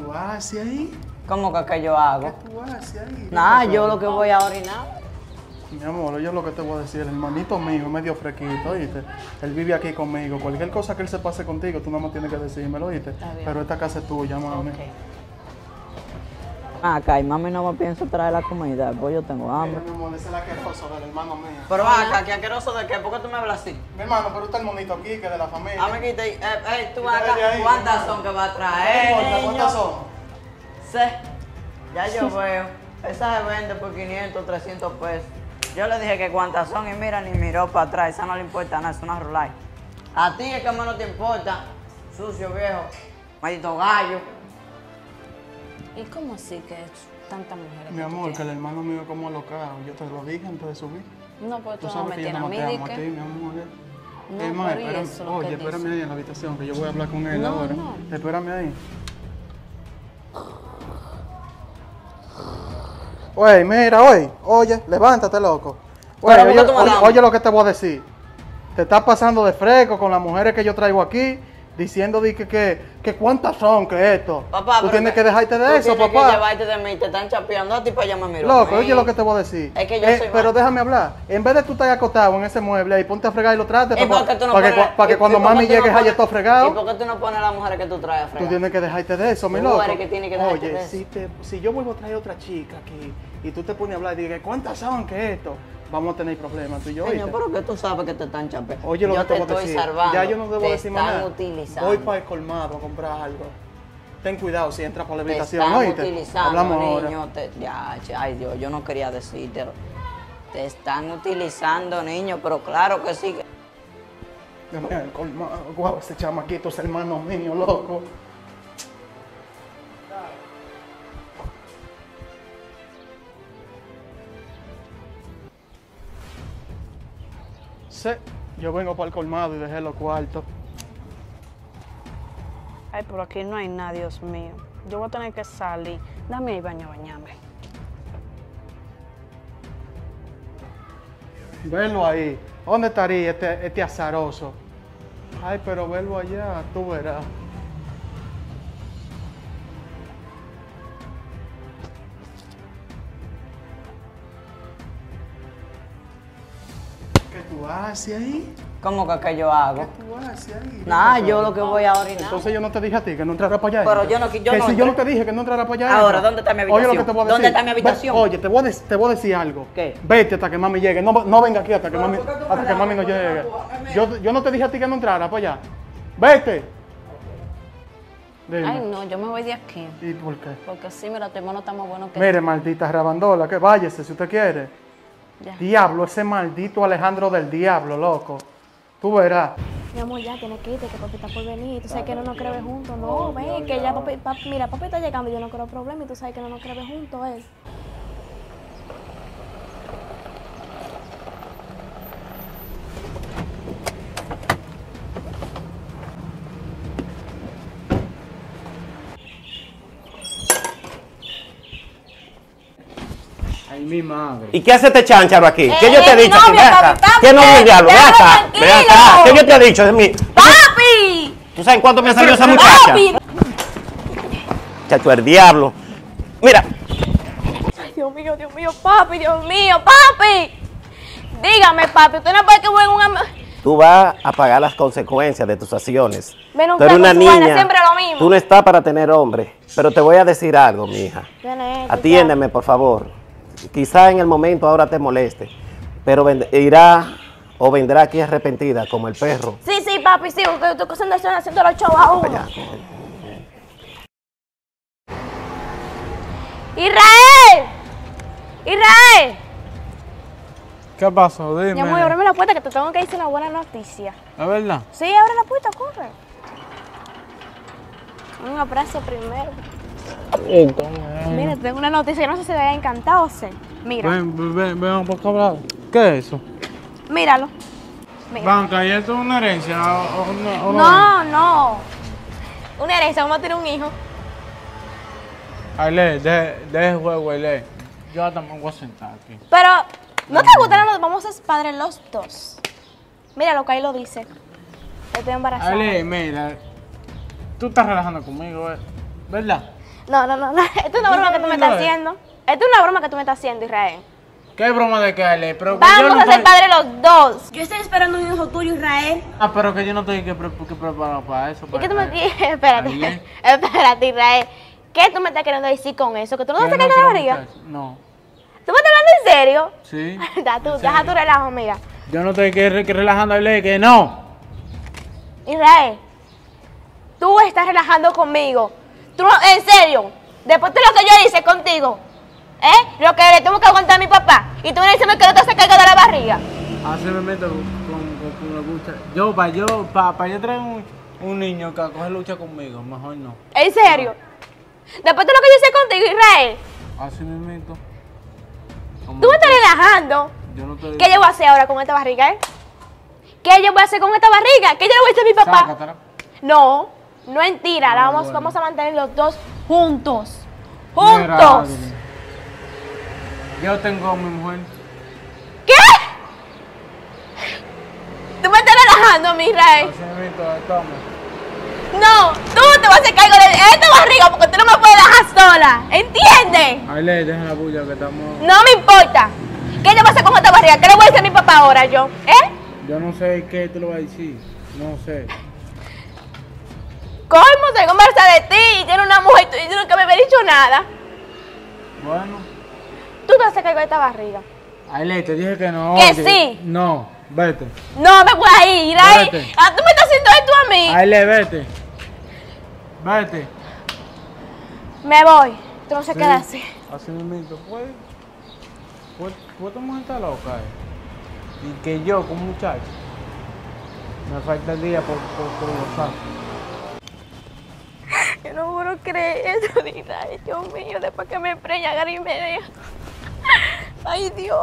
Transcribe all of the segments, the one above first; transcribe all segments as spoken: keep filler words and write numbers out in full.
tú haces ahí? ¿Cómo que qué yo hago? ¿Qué tú haces ahí? Nada, yo lo que voy a orinar. Mi amor, yo lo que te voy a decir, el hermanito mío es medio frequito, ¿oíste? Él vive aquí conmigo. Cualquier cosa que él se pase contigo, tú nada más tienes que decírmelo, ¿oíste? Pero esta casa es tuya, mami. Okay. Acá, y mami no me pienso traer la comida, pues yo tengo hambre. Mi amor, esa es la quejosa del hermano mío. Pero acá, ¿qué asqueroso de qué? ¿Por qué tú me hablas así? Mi hermano, pero está el monito aquí, que es de la familia. Ah, me quita ahí. Eh, eh, tú Quítate acá. de ahí, ¿Cuántas hermano. son que va a ¿Qué traer? importa? niño? ¿Cuántas son? Sí. Ya yo veo. Esa se vende por quinientos, trescientos pesos. Yo le dije que cuántas son y mira, ni miró para atrás. Esa no le importa nada, es una Rolay. A ti es que menos te importa, sucio viejo, maldito gallo. ¿Y cómo así que tantas mujeres? Mi amor, que el hermano mío es como alocado. Yo te lo dije antes de subir. No, pues Tú tú no sabes me que yo tienes no a me mí, te di amo a ti, que... mi amor. eh. No, Es más, pero ¿y espérame, eso lo oye, que espérame dice? ahí en la habitación, que yo voy a hablar con él No, ahora. no. Espérame ahí. Oye, mira, oye, oye, levántate, loco. Oye, Pero, ¿por qué oye, tú me oye, das? oye lo que te voy a decir. Te estás pasando de fresco con las mujeres que yo traigo aquí, diciendo di que, que, que cuántas son, que esto. Papá, Tú pero tienes que dejarte de tú eso, tienes papá. que llevarte de mí, te están chapeando a ti para allá, mami. Loco, oye lo que te voy a decir. Es que yo Eh, soy pero más- déjame hablar. En vez de tú estar acostado en ese mueble ahí, ponte a fregar y lo trates ¿Y para, por qué tú no para que, pones- cua- para y- que cuando y por qué mami tú no llegue pones- haya todo ¿Y fregado. por qué tú no pones a las mujeres que tú traes a Tú fregar? tienes que dejarte de eso, mi Tú loco. eres que tiene que dejarte Oye, de eso. si, te, si yo vuelvo a traer otra chica aquí y tú te pones a hablar y dices, ¿cuántas son que esto? Vamos a tener problemas tú y yo. Señor, ¿oíste? pero que tú sabes que te están chapeando. Oye, lo yo que te, te voy a estoy decir. salvando. Ya yo no debo te decir más están nada. utilizando. Voy para el colmado a comprar algo. Ten cuidado si entras por la Te habitación, están ¿oíste? utilizando, Hablamos ahora. niño. Te- ya, ya, ay Dios, yo no quería decírtelo. Te están utilizando, niño, pero claro que sí. Mira, el colmado. Guau, ese chamaquito es hermano mío, loco. Sí, yo vengo para el colmado y dejé los cuartos. Ay, pero aquí no hay nada, Dios mío. Yo voy a tener que salir. Dame ahí baño a bañarme. Velo ahí. ¿Dónde estaría este, este azaroso? Ay, pero velo allá, tú verás. ¿Qué tú haces ahí? ¿Cómo que qué yo ¿Qué hago? tú haces ahí? Nada, yo lo que voy a orinar. Entonces yo no te dije a ti que no entrara para allá. Pero entra. yo no- yo que no si yo no entré. te dije que no entrara para allá. Ahora, entra. ¿dónde está mi Oye lo que habitación? te voy a decir. ¿Dónde está mi Ve- habitación? Oye, te voy, a de- te voy a decir algo. ¿Qué? Vete hasta que mami llegue. No, no venga aquí hasta que mami, ¿por qué tú hasta me que das? mami no ¿Por qué llegue. tú me das? Yo, yo no te dije a ti que no entrara para allá. Vete. Dime. Ay, no, yo me voy de aquí. ¿Y por qué? Porque sí, mira, tu hermano está más bueno que... Mire, maldita rabandola, que váyase si usted quiere. Ya. Diablo, ese maldito Alejandro del diablo, loco. Tú verás. Mi amor, ya tienes que irte, que papi está por venir. Tú sabes que no nos cree juntos. No, ven, que ya papi, papi, mira, papi está llegando y yo no quiero problema. Y tú sabes que no nos cree juntos, él. Ay, mi madre. ¿Y qué hace este chántaro aquí? ¿Qué Eh, yo te he mi dicho a ti? novio, Ven acá. papi, papi, ¿Qué no eh, es diablo? Ven déjame acá. Ven tranquilo. acá. ¿Qué yo te he dicho de mí? ¡Papi! ¿Tú sabes cuánto me salió esa muchacha? ¡Papi! Chacho, el diablo. Mira, Ay, Dios mío, Dios mío, papi, Dios mío, papi. Dígame, papi, usted no puede que buen un am- tú vas a pagar las consecuencias de tus acciones. Ven un Tú eres con una su vaina, niña. siempre lo mismo. Tú no estás para tener hombre. Pero te voy a decir algo, mi hija. ¿Quién es este, Atiéndeme, por favor. Quizá en el momento ahora te moleste, pero vend- irá o vendrá aquí arrepentida como el perro. ya? Sí, sí, papi, sí, porque tu cosa están haciendo los chavos a uno. Allá. ¡Israel! ¡Israel! ¿Qué pasó? Dime. Mi amor, ábreme la puerta que te tengo que decir una buena noticia. ¿Es verdad? Sí, abre la puerta, corre. Un abrazo primero. Mira, te tengo una noticia, yo no sé si te haya encantado o sé. Mira, Ven, ven, ven, ven por acá, hablar. ¿Qué es eso? míralo. Mira. Banca, ¿y esto es una herencia o, o no? o No, no. Una herencia, vamos a tener un hijo. Aile, deje de el juego, Aile. Yo hasta me voy a sentar aquí. Pero, ¿no te gusta? No, vamos a ser padres los dos. Mira lo que ahí lo dice. Estoy embarazada. Aile, mira, tú estás relajando conmigo, ¿eh? ¿Verdad? No, no, no, no. Esto es una broma que tú me estás haciendo. Esto es una broma que tú me estás haciendo, Israel. ¿Qué broma de qué, Ale? Pero que yo Vamos no a ser estoy- padres los dos. Yo estoy esperando un hijo tuyo, Israel. Ah, pero que yo no estoy que, pre que preparado para eso. ¿Y para qué tú me traer. dices? Espérate. Aile. Espérate, Israel. ¿Qué tú me estás queriendo decir con eso? ¿Que tú no Yo vas a sacar de la quiero barriga? muchachos. No. ¿Tú me estás hablando en serio? Sí. Da tú, ¿En deja serio? tu relajo, mira. Yo no estoy que, que relajando, Ale, que no. Israel, tú estás relajando conmigo. Tú no, en serio, después de lo que yo hice contigo, ¿eh? Lo que le tuvo que aguantar a mi papá. Y tú me dices que no te hace cargo de la barriga. Así me meto con, con, con la lucha. Yo, para yo, para pa yo traer un, un niño que a coger lucha conmigo, mejor no. En serio. Después de lo que yo hice contigo, Israel, Así me meto. Como tú me estás relajando. Yo no estoy... ¿Qué yo voy a hacer ahora con esta barriga, eh? ¿Qué yo voy a hacer con esta barriga? ¿Qué yo le voy a decir a mi papá? Sácatela. No, no es mentira. La Ah, vamos, bueno. vamos a mantener los dos juntos. Mira, ¡Juntos! Adri, yo tengo a mi mujer. ¿Qué? ¿Tú me estás relajando, mi Israel? Así me meto, toma. No, tú te vas a hacer cargo de esta barriga porque tú no me puedes dejar sola. ¿Entiendes? Ale, deja la bulla que estamos... No me importa. ¿Qué yo voy a hacer con esta barriga? ¿Qué le voy a decir a mi papá ahora yo? ¿Eh? Yo no sé qué te lo voy a decir. No sé. ¿Cómo se conversa de ti? Y tiene una mujer y tú nunca me había dicho nada. Bueno. Tú te vas a hacer cargo de esta barriga. Ale, te dije que no. Que oye. sí. No, vete. No me voy a ir, Israel. Vete. Ah, tú me estás haciendo esto a mí. Ale, vete. Vete. Me voy. Tú no se Sí. queda así. Así mismo, pues. Pues, pues esta mujer está loca, eh. Y que yo, como muchacho, me falta el día por, por, por WhatsApp. Yo no puedo creer eso, Israel. Dios mío, después que me preña, Gary me deja. Ay, Dios.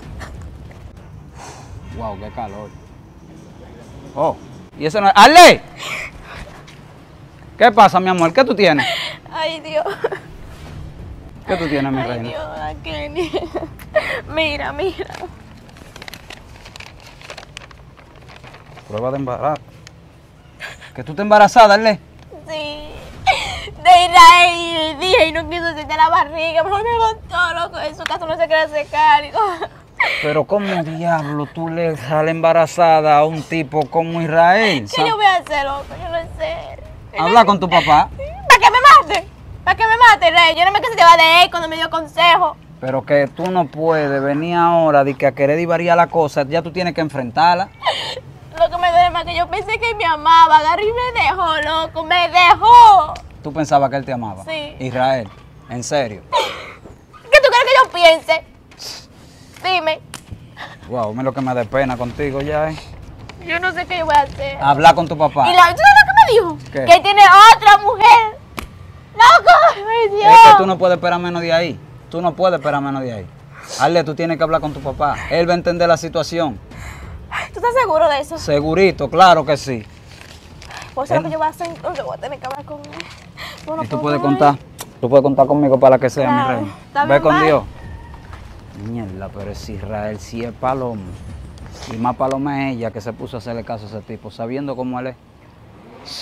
Wow, qué calor. Oh, y eso no es... ¡Ale! ¿Qué pasa, mi amor? ¿Qué tú tienes? Ay, Dios. ¿Qué tú tienes, mi Ay, reina? Dios, Kenny. Mira, mira. Prueba de embarazo. ¿Que tú estás embarazada, Ale? Sí. De Israel. Dije y no quiso hacerte la barriga. Mejor me botó, loco. En su caso no se quiere secar. Pero ¿cómo diablo tú le sales embarazada a un tipo como Israel? ¿Qué yo voy a hacer, loco? Yo no sé. Habla con tu papá. ¿Para que me mate? ¿Para que me mate, Rey? Yo no me quise llevar de él cuando me dio consejo. Pero que tú no puedes venir ahora de que a querer divariar la cosa, ya tú tienes que enfrentarla. Lo que me duele más que yo pensé que me amaba. Gary me dejó, loco. Me dejó. ¿Tú pensabas que él te amaba? Sí. Israel, en serio. ¿Qué tú quieres que yo piense? Dime. Wow, me lo que me da pena contigo ya, ¿eh? Yo no sé qué yo voy a hacer. Habla con tu papá. ¿Y la, ¿tú sabes lo que me dijo? ¿Qué? Que tiene otra mujer. ¡Loco! ¡Ay, Dios! Es que tú no puedes esperar menos de ahí. Tú no puedes esperar menos de ahí. Ale, tú tienes que hablar con tu papá. Él va a entender la situación. ¿Tú estás seguro de eso? Segurito, claro que sí. Pues es lo que yo voy a hacer, entonces voy a tener que hablar con él. Bueno, Y tú pues, puedes bye. contar. Tú puedes contar conmigo para la que sea, Claro, mi reina. está Ve bien, con bye. Dios. Mierda, pero es Israel, sí es palomo. Y más paloma es ella que se puso a hacerle caso a ese tipo, sabiendo cómo él es. Sí.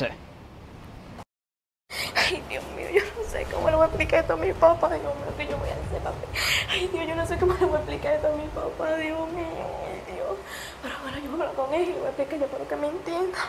Ay, Dios mío, yo no sé cómo le voy a explicar esto a mi papá. Dios mío, ¿qué yo voy a hacer, papi? Ay, Dios, yo no sé cómo le voy a explicar esto a mi papá. Dios mío, ay, Dios. Pero bueno, yo voy a hablar con él y le voy a explicar, yo espero que me entienda.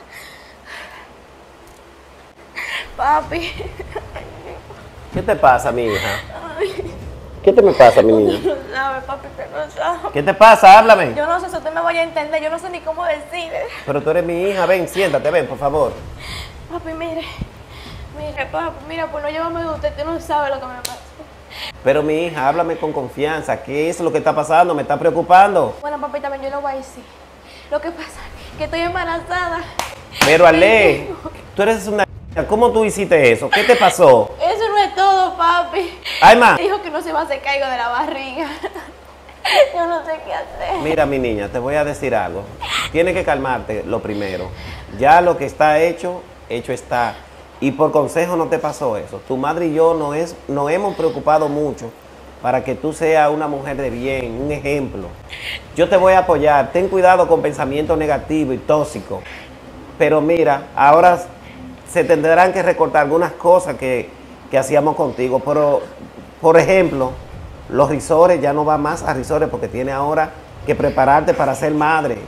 Papi. ¿Qué te pasa, mi hija? Ay, ¿Qué te me pasa, mi niña? no sabe, papi, que no sabe. ¿Qué te pasa? Háblame. Yo no sé si usted me vaya a entender, yo no sé ni cómo decir. Pero tú eres mi hija, ven, siéntate, ven, por favor. Papi, mire. Mire, papi, mira, pues no llévame de usted, usted no sabe lo que me pasa. Pero mi hija, háblame con confianza. ¿Qué es lo que está pasando? Me está preocupando. Bueno, papi, también yo lo voy a decir. Lo que pasa es que estoy embarazada. Pero Ale, tú eres una... ¿Cómo tú hiciste eso? ¿Qué te pasó? Eso no es todo, papi. Ay, ma. Dijo que no se va a hacer cargo de la barriga. Yo no sé qué hacer. Mira, mi niña, te voy a decir algo. Tienes que calmarte, lo primero. Ya lo que está hecho, hecho está. Y por consejo no te pasó eso. Tu madre y yo nos, es, nos hemos preocupado mucho para que tú seas una mujer de bien, un ejemplo. Yo te voy a apoyar. Ten cuidado con pensamientos negativos y tóxicos. Pero mira, ahora se tendrán que recortar algunas cosas que, que hacíamos contigo. Pero, por ejemplo, los risores, ya no va más a risores porque tiene ahora que prepararte para ser madre.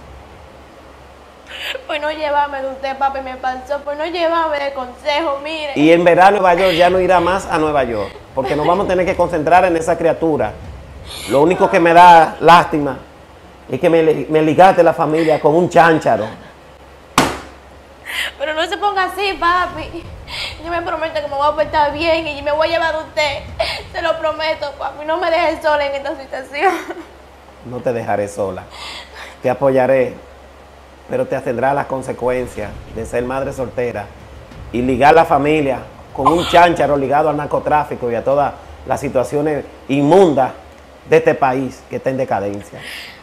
Pues no llevarme de usted, papi, me pasó, pues no llevarme de consejo, mire. Y en verano Nueva York ya no irá más a Nueva York, porque nos vamos a tener que concentrar en esa criatura. Lo único que me da lástima es que me, me ligaste la familia con un chántaro. Pero no se ponga así, papi. Yo me prometo que me voy a portar bien y me voy a llevar de usted. Se lo prometo, papi. No me dejes sola en esta situación. No te dejaré sola. Te apoyaré, pero te tendrás las consecuencias de ser madre soltera y ligar la familia con un chántaro ligado al narcotráfico y a todas las situaciones inmundas de este país que está en decadencia.